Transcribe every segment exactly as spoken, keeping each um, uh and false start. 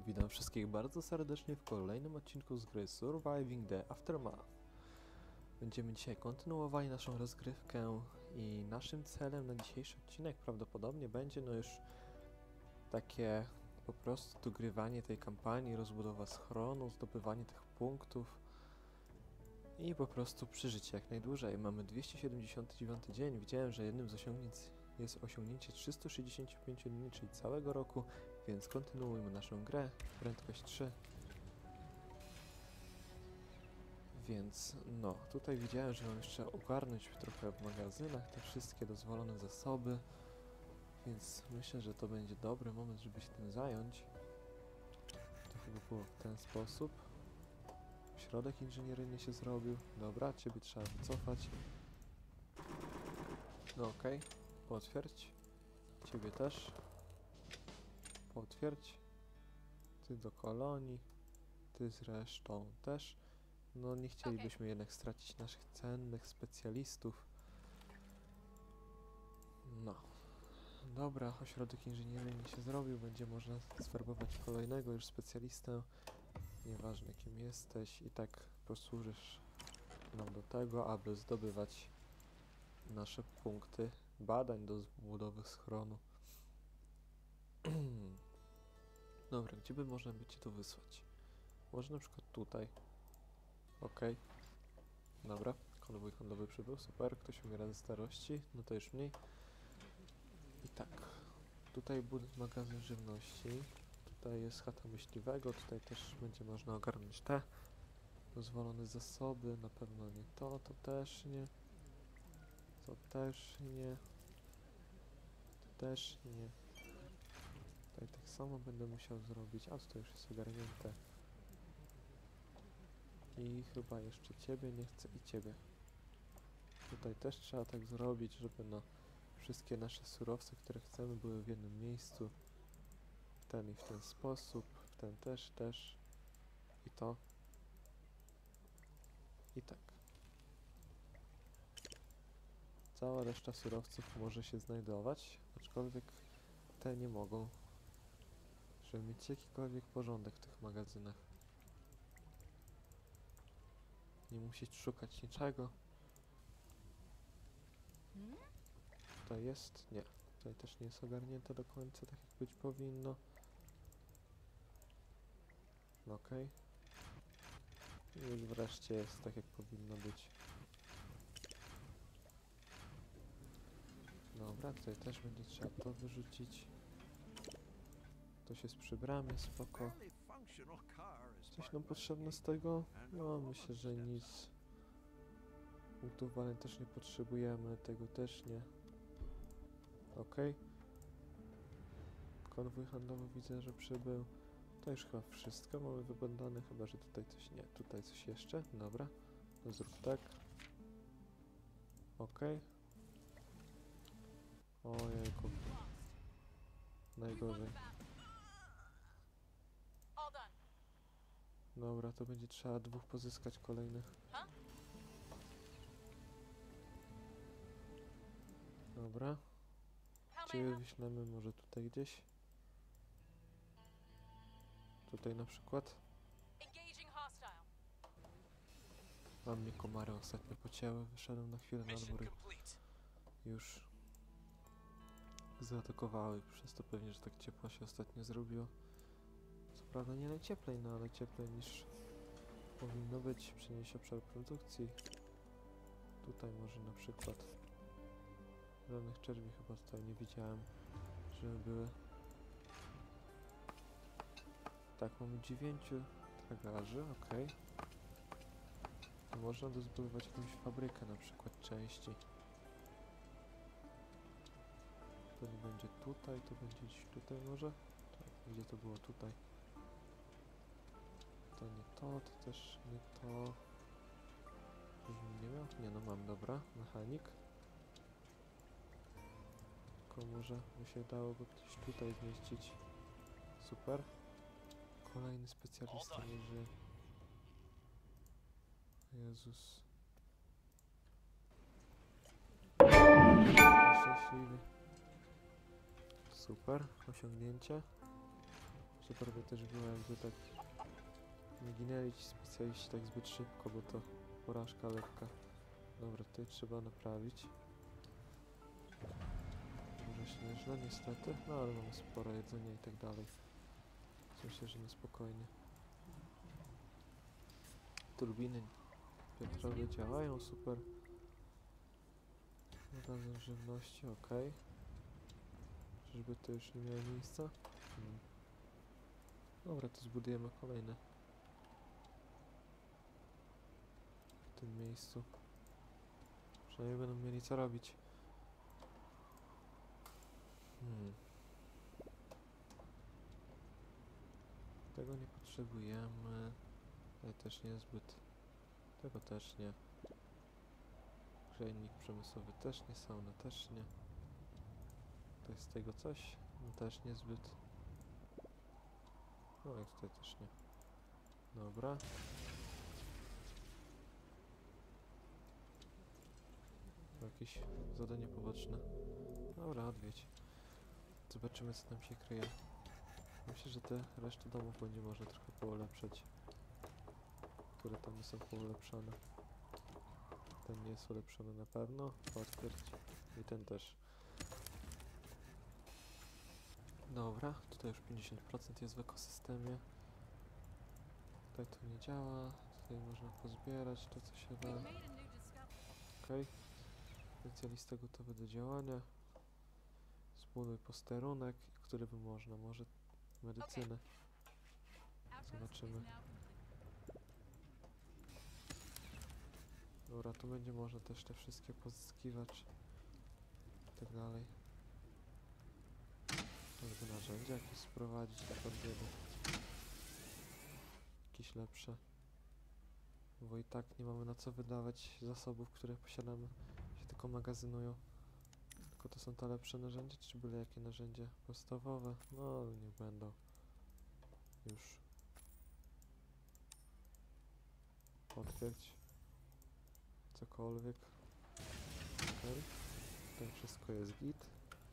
witam wszystkich bardzo serdecznie w kolejnym odcinku z gry Surviving the Aftermath. Będziemy dzisiaj kontynuowali naszą rozgrywkę i naszym celem na dzisiejszy odcinek prawdopodobnie będzie no już takie po prostu dogrywanie tej kampanii, rozbudowa schronu, zdobywanie tych punktów i po prostu przeżycie jak najdłużej. Mamy dwieście siedemdziesiąty dziewiąty dzień, widziałem, że jednym z osiągnięć jest osiągnięcie trzystu sześćdziesięciu pięciu dni, czyli całego roku, więc kontynuujmy naszą grę, prędkość trzy. Więc no, tutaj widziałem, że mam jeszcze ogarnąć trochę w magazynach te wszystkie dozwolone zasoby, więc myślę, że to będzie dobry moment, żeby się tym zająć. To chyba było w ten sposób. Środek inżynieryjny się zrobił. Dobra, ciebie trzeba wycofać. No okej, okay. Potwierdź. Ciebie też. Potwierdź. Ty do kolonii. Ty zresztą też. No nie chcielibyśmy okay. jednak stracić naszych cennych specjalistów. No. Dobra, ośrodek inżynieryjny się zrobił. Będzie można zwerbować kolejnego już specjalistę. Nieważne kim jesteś, i tak posłużysz nam do tego, aby zdobywać nasze punkty badań do budowy schronu. Dobra, gdzie by można by cię to wysłać? Może na przykład tutaj. Okej. Okay. Dobra, konwój handlowy przybył, super. Ktoś umiera ze starości, no to już mniej. I tak, tutaj budynk magazyn żywności. Tutaj jest chata myśliwego, tutaj też będzie można ogarnąć te dozwolone zasoby, na pewno nie to, to też nie, to też nie, to też nie. Tutaj tak samo będę musiał zrobić, a to już jest ogarnięte. I chyba jeszcze ciebie nie chcę i ciebie. Tutaj też trzeba tak zrobić, żeby no wszystkie nasze surowce, które chcemy, były w jednym miejscu. W ten i w ten sposób, w ten też, też. I to. I tak. Cała reszta surowców może się znajdować, aczkolwiek te nie mogą. Żeby mieć jakikolwiek porządek w tych magazynach. Nie musieć szukać niczego. Tutaj jest? Nie. Tutaj też nie jest ogarnięte do końca, tak jak być powinno. No okej. Okay. I już wreszcie jest tak, jak powinno być. Dobra, tutaj też będzie trzeba to wyrzucić. To się jest przy bramie, spoko. Coś nam potrzebne z tego? No, myślę, że nic. Punktów badań też nie potrzebujemy, tego też nie. Okej. Okay. Konwój handlowy widzę, że przybył. To już chyba wszystko mamy wybadane, chyba że tutaj coś nie. Tutaj coś jeszcze? Dobra. No zrób tak. Okej. Okay. Ojejku. Najgorzej. Dobra, to będzie trzeba dwóch pozyskać kolejnych. Dobra. Ciebie wyślemy może tutaj gdzieś. Tutaj na przykład. A mnie komary ostatnio pocięły. Wyszedłem na chwilę na dwór i już zaatakowały. Przez to pewnie, że tak ciepło się ostatnio zrobiło. Co prawda nie najcieplej, no ale cieplej niż powinno być. Przenieść obszar produkcji. Tutaj może na przykład. Żadnych czerwi chyba tutaj nie widziałem, żeby były. Tak, mamy dziewięciu tragarzy, ok. Można dozbywać jakąś fabrykę, na przykład części. To nie będzie tutaj, to będzie gdzieś tutaj może? Tak, gdzie to było tutaj? To nie to, to też nie to. Żebym nie miał? Nie, no mam, dobra. Mechanik. Tylko może by się dało go gdzieś tutaj zmieścić. Super. Kolejny specjalista nie żyje. Jezus. Szczęśliwy. Super, osiągnięcie. Super by też było, jakby tak nie ginęli ci specjaliści tak zbyt szybko, bo to porażka lekka. Dobra, tutaj trzeba naprawić. Może śnieżna niestety, no ale mamy sporo jedzenia i tak dalej. Myślę, że na spokojnie. Turbiny wiatrowe działają, super. Magazyn żywności, ok. Czyżby to już nie miało miejsca? Hmm. Dobra, to zbudujemy kolejne. W tym miejscu. Przynajmniej będą mieli co robić. Hmm. Tego nie potrzebujemy. Tutaj też niezbyt. Tego też nie. Grzejnik przemysłowy też nie, sauna też nie. To jest z tego coś? No też niezbyt. No i tutaj też nie. Dobra. Jakieś zadanie poboczne. Dobra, odwiedź. Zobaczymy, co tam się kryje. Myślę, że te resztę domów będzie można trochę poulepszać. Które tam nie są poulepszone. Ten nie jest ulepszony na pewno. Potwierdź. I ten też. Dobra, tutaj już pięćdziesiąt procent jest w ekosystemie. Tutaj to nie działa. Tutaj można pozbierać to, co się da. Okej. Specjalista gotowy do działania. Zbuduj posterunek, który by można. Może medycynę. Zobaczymy. Dobra, tu będzie można też te wszystkie pozyskiwać. I tak dalej. Żeby narzędzia jakieś sprowadzić tak od biedy. Jakieś lepsze. Bo i tak nie mamy na co wydawać zasobów, które posiadamy. Się tylko magazynują. Tylko to są te lepsze narzędzia, czy byle jakie narzędzia podstawowe? No, niech będą. Już. Potwierdź. Cokolwiek. Okej. Tutaj wszystko jest git.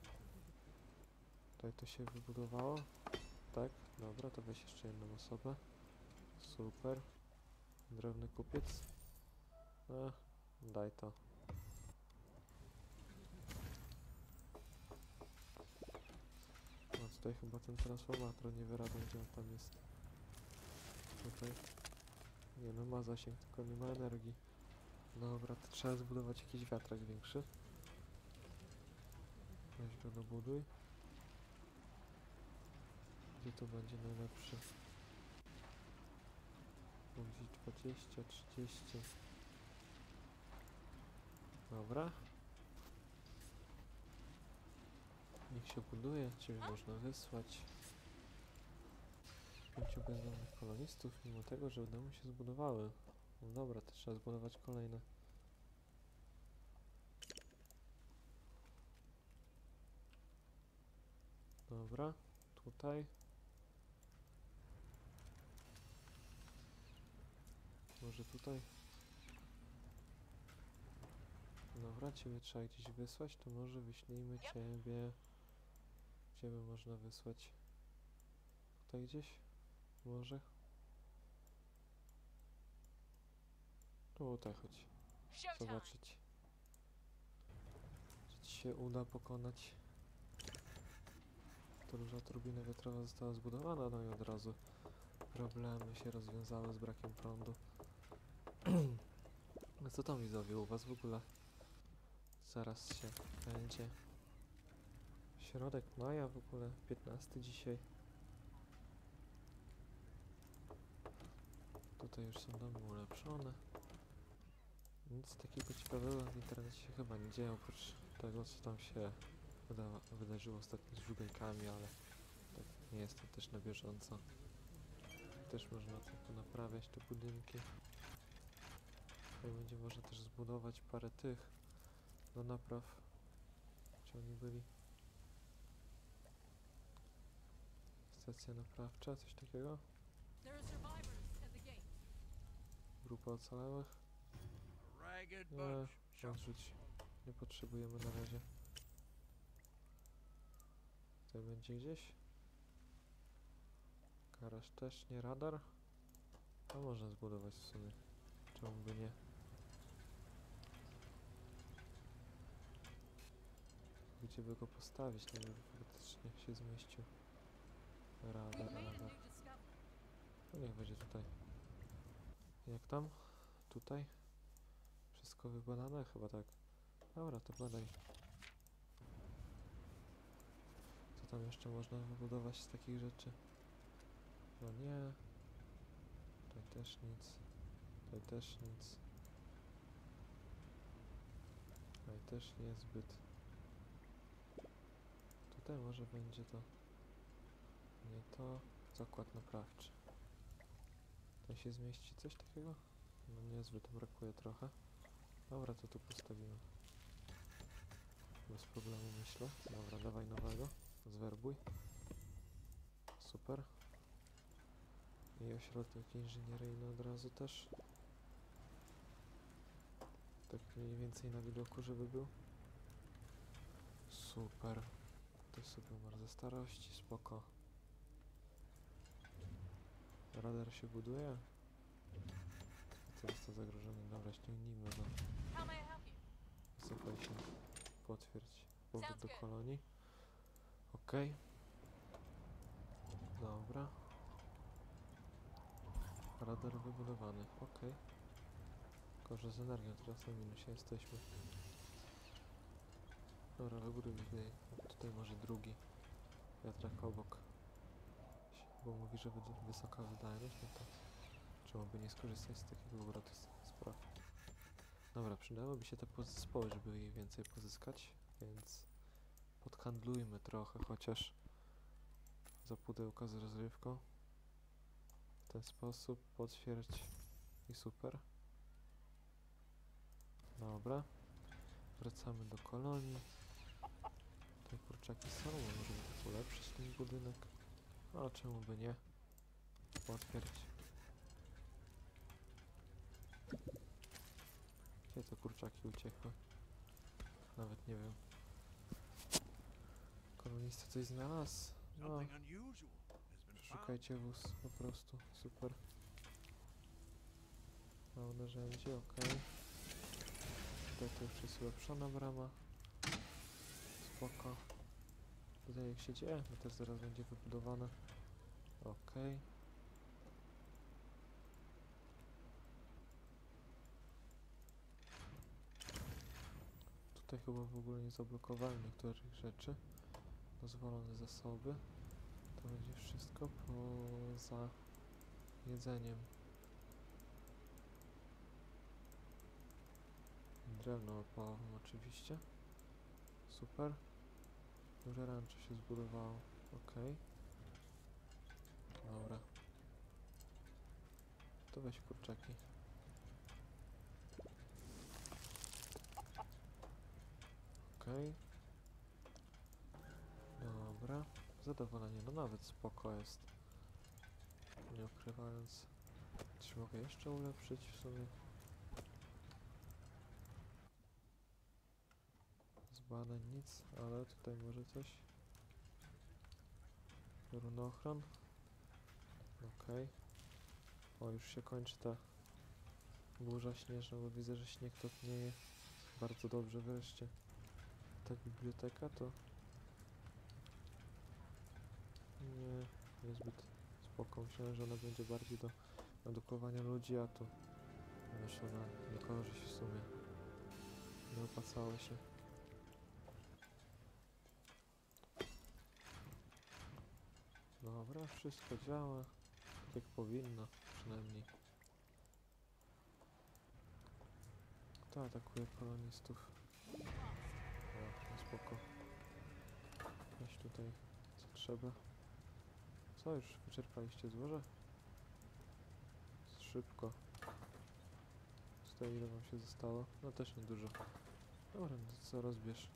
Tutaj to się wybudowało. Tak, dobra, to weź jeszcze jedną osobę. Super. Drewny kupiec. E, daj to. No tutaj chyba ten transformator nie wyrabiam, gdzie on tam jest. Tutaj. Nie no, ma zasięg, tylko nie ma energii. Dobra, to trzeba zbudować jakiś wiatrak większy. Weź go dobuduj. Gdzie to będzie najlepszy? Gdzieś dwadzieścia, trzydzieści. Dobra. Niech się buduje, ciebie można wysłać. Pięciu bezdomnych kolonistów, mimo tego, że domy się zbudowały. No dobra, to trzeba zbudować kolejne. Dobra, tutaj. Może tutaj. Dobra, ciebie trzeba gdzieś wysłać, to może wyślijmy ciebie. Gdzie by można wysłać? Tutaj gdzieś? Może? Tutaj chodź. Zobaczyć. Czy ci się uda pokonać. To duża turbina wiatrowa została zbudowana, no i od razu problemy się rozwiązały z brakiem prądu. No co tam widzowie, u was w ogóle? Zaraz się będzie. Środek maja w ogóle, piętnasty dzisiaj. Tutaj już są domy ulepszone. Nic takiego ciekawego w internecie się chyba nie dzieje, oprócz tego, co tam się wyda wydarzyło ostatnio z żugajkami, ale tak nie jest to też na bieżąco. Też można tylko naprawiać te budynki. Tutaj będzie można też zbudować parę tych do napraw. Gdzie oni byli? Stacja naprawcza, coś takiego? Grupa ocalałych? Nie, odrzuć. Nie potrzebujemy na razie. Tutaj będzie gdzieś? Garaż też nie, radar. A można zbudować w sumie. Czemu by nie? Gdzie by go postawić, nie wiem, faktycznie się zmieścił. Radar, radar. No niech będzie tutaj. Jak tam? Tutaj? Wszystko wybadane? Chyba tak. Dobra, to badaj. Co tam jeszcze można wybudować z takich rzeczy? No nie. Tutaj też nic. Tutaj też nic. Tutaj też niezbyt. Tutaj może będzie to... Nie to... Zakład naprawczy. Tutaj się zmieści coś takiego? No niezbyt, brakuje trochę. Dobra, to tu postawimy. Bez problemu, myślę. Dobra, dawaj nowego. Zwerbuj. Super. I ośrodek inżynieryjny od razu też. Tak mniej więcej na widoku, żeby był. Super. To sobie umarł ze starości, spoko. Radar się buduje. Co jest to zagrożenie? Dobra, ściągnijmy go. Wycofaj się. Potwierdź. Powrót do kolonii. Okej. Dobra. Radar wybudowany. Okej. Tylko, że z energią teraz na minusie jesteśmy. Dobra, wybuduj tutaj. Tutaj może drugi. Wiatrak obok. Bo mówi, że będzie wysoka wydajność, no to czemu by nie skorzystać z takiego obrotu spraw. Dobra, przydałyby się te podzespoły, żeby je więcej pozyskać, więc podhandlujmy trochę chociaż za pudełka z rozrywką. W ten sposób potwierdź i super. Dobra. Wracamy do kolonii. Te kurczaki są, możemy tak ulepszyć ten budynek. A czemu by nie? Potwierdź. Gdzie te kurczaki uciekły? Nawet nie wiem. Kolonista coś znalazł? No. Szukajcie wóz po prostu. Super. Mało narzędzi, okej. Tutaj to już jest ulepszona brama. Spoko. Tutaj jak się dzieje, no też zaraz będzie wybudowane. Okej. Tutaj chyba w ogóle nie zablokowałem niektórych rzeczy. Dozwolone zasoby. To będzie wszystko poza jedzeniem. Drewno opałowym oczywiście. Super. Duże rancze się zbudowało. Okej. Dobra. To weź kurczaki. Okej. Dobra. Zadowolenie. No nawet spoko jest. Nie ukrywając. Czy mogę jeszcze ulepszyć w sumie? Z badań nic, ale tutaj może coś. Runochron. Okej. O, już się kończy ta burza śnieżna, bo widzę, że śnieg topnieje. Bardzo dobrze wreszcie. Ta biblioteka to... Nie, niezbyt spoko. Myślałem, że ona będzie bardziej do edukowania ludzi, a to myślę na niekorzyść w sumie. Nie opłacało się. Dobra, wszystko działa tak jak powinno, przynajmniej. Kto atakuje kolonistów? O, no spoko. Weź tutaj co trzeba. Co, już wyczerpaliście złoże? Szybko. Tutaj ile wam się zostało? No też niedużo. Dobra, no to co, rozbierz.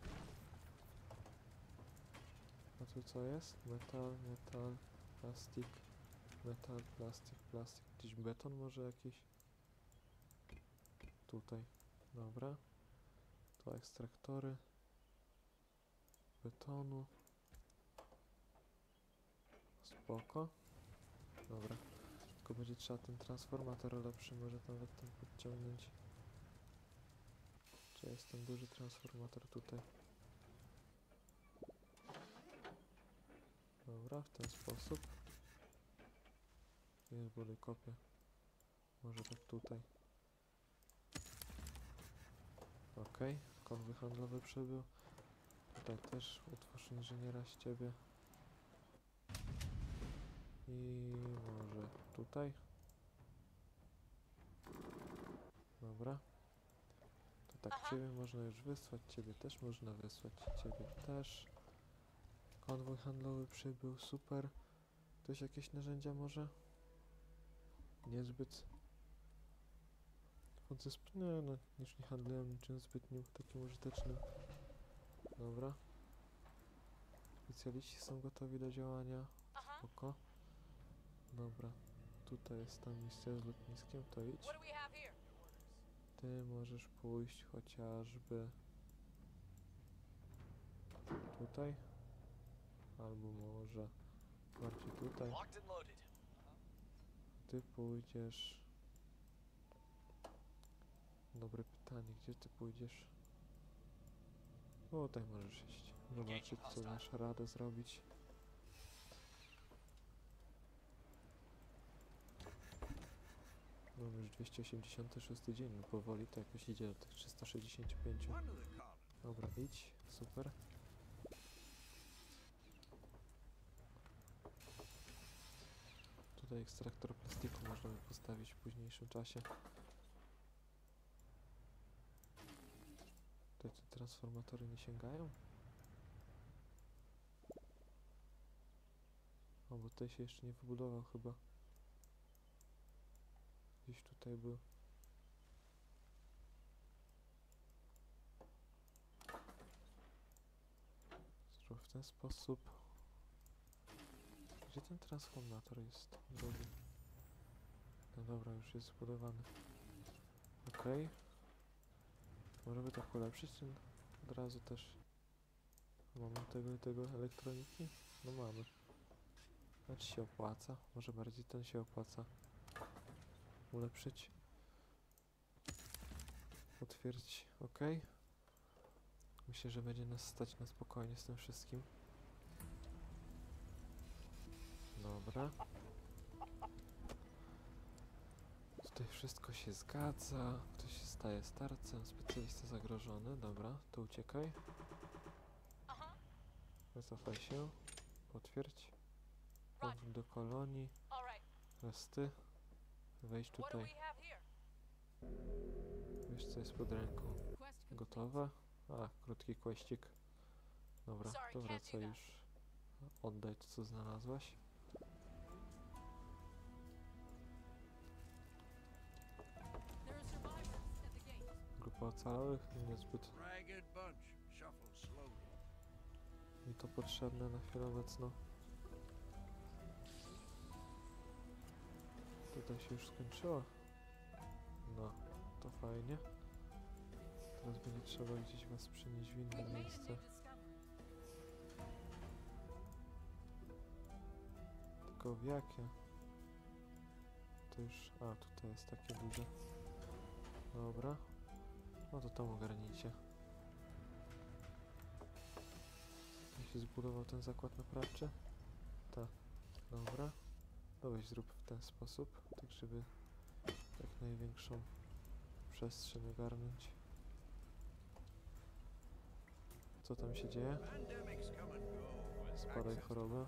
A tu co jest? Metal, metal, plastik, metal, plastik, plastik. Gdzieś beton może jakiś? Tutaj. Dobra. To ekstraktory betonu. Spoko. Dobra. Tylko będzie trzeba ten transformator lepszy, może nawet ten podciągnąć. Czy jest ten duży transformator tutaj? Dobra, w ten sposób. Jest buduj kopię. Może tak tutaj. Ok, konwój handlowy przybył. Tutaj też utwórz inżyniera z ciebie. I może tutaj. Dobra. To tak, ciebie można już wysłać, ciebie też można wysłać, ciebie też. Konwój handlowy przybył, super. Ktoś jakieś narzędzia może? Niezbyt. Nie, no, już nie handlują niczym zbytnim takim użytecznym. Dobra. Specjaliści są gotowi do działania. Spoko. Dobra. Tutaj jest ta misja z lotniskiem, to idź. Ty możesz pójść chociażby tutaj. Albo może bardziej tutaj. Ty pójdziesz... Dobre pytanie, gdzie ty pójdziesz? O, tutaj możesz iść. Zobaczyć, co dasz radę zrobić. Mamy już dwieście osiemdziesiąty szósty dzień, no powoli to jakoś idzie do tych trzysta sześćdziesiąt pięć. Dobra, idź, super. Tutaj ekstraktor plastiku można by postawić w późniejszym czasie. Tutaj te transformatory nie sięgają? O, bo tutaj się jeszcze nie wybudował chyba. Gdzieś tutaj był. Zrób w ten sposób. Gdzie ten transformator jest? Drugi. No dobra, już jest zbudowany. Okej. Okay. Może by tak ulepszyć ten od razu też. Mamy tego i tego elektroniki? No mamy. Znaczy się opłaca. Może bardziej ten się opłaca ulepszyć. Potwierdzić. Ok. Myślę, że będzie nas stać na spokojnie z tym wszystkim. Dobra. Tutaj wszystko się zgadza. Ktoś się staje starcem. Specjalista zagrożony. Dobra, to uciekaj. Wycofaj się. Potwierdź. Powrót do kolonii. Teraz ty. Wejdź tutaj. Wiesz, co jest pod ręką. Gotowe? A, krótki kłeścik. Dobra, to wracaj już. Oddaj to, co znalazłaś. Grupa ocalałych? Niezbyt mi to potrzebne na chwilę obecną. Tutaj się już skończyło. No, to fajnie. Teraz będzie trzeba gdzieś was przenieść w inne miejsce. Tylko w jakie? To już... A, tutaj jest takie duże. Dobra. No to tam ogarnijcie. Jak się zbudował ten zakład naprawczy? Tak. Dobra. No weź zrób w ten sposób, tak żeby jak największą przestrzeń ogarnąć. Co tam się dzieje? Spadaj choroba.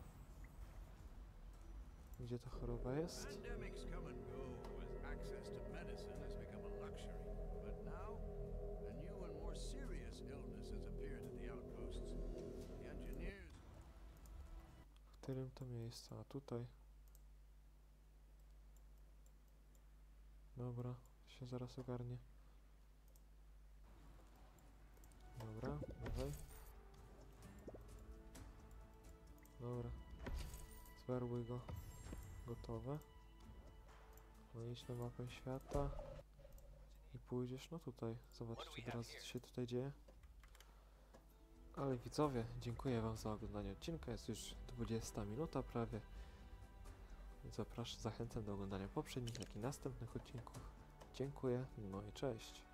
Gdzie ta choroba jest? W którym to miejscu? A tutaj. Dobra, się zaraz ogarnie. Dobra, dawaj. Dobra. Zwerbuj go. Gotowe. No idź na mapę świata. I pójdziesz, no tutaj. Zobaczcie teraz, co się tutaj dzieje. Ale widzowie, dziękuję wam za oglądanie odcinka. Jest już dwudziesta minuta prawie. zapraszam, zachęcam do oglądania poprzednich, jak i następnych odcinków. Dziękuję, no i cześć.